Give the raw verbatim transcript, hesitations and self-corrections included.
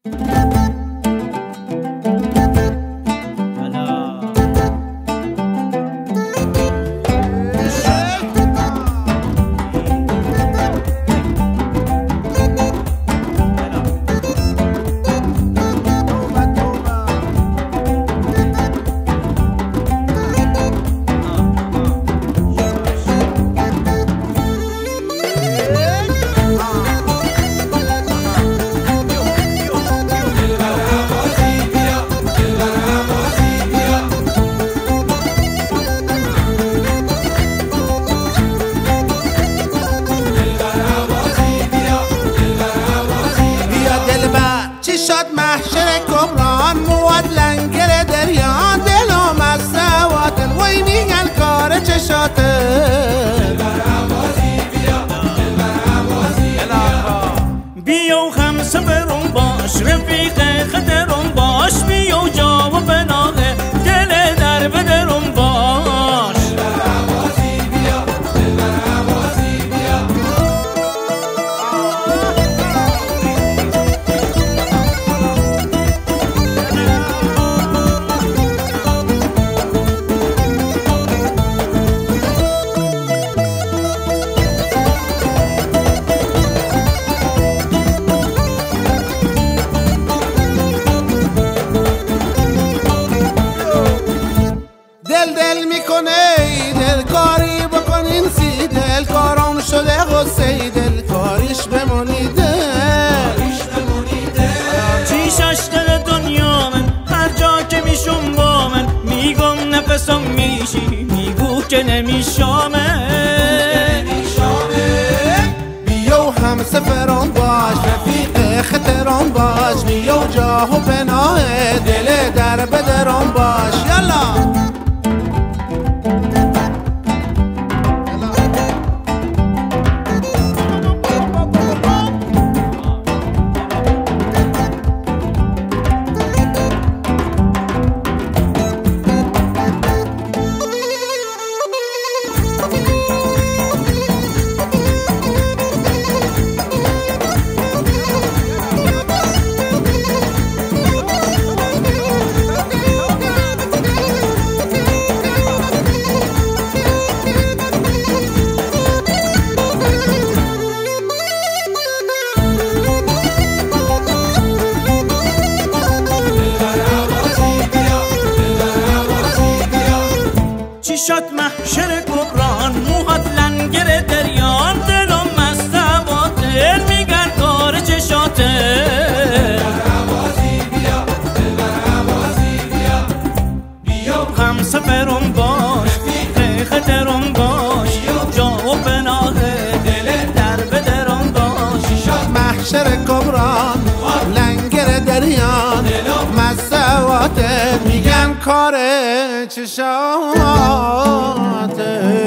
محشر کبران مواد لنگر دریان دلم از سواتن وی میگن کار چشاته بیو خمسه برون باش رفیق خطرون باش بیو جواب ناغه دل در بدرون باش دل دل میکنه دل کاری بکنین سی دل کاران شده غصه دل کاریش بمونیده چیشش دل دنیا من هر جا که میشم با من میگم نفسم میشی میگو که نمیشامه بیو هم سفران باش رفیق خطران باش بیو جاه و پناه دل در بدران باش یالا چشات محشر کبران موهات لنگر دریان دلم مستوات دل میگن کار چشاته هم سفرم باش خطرم باش جا و پناه دل در بدرم باش محشر کبران لنگر دریان مسوات میگن کار چشاته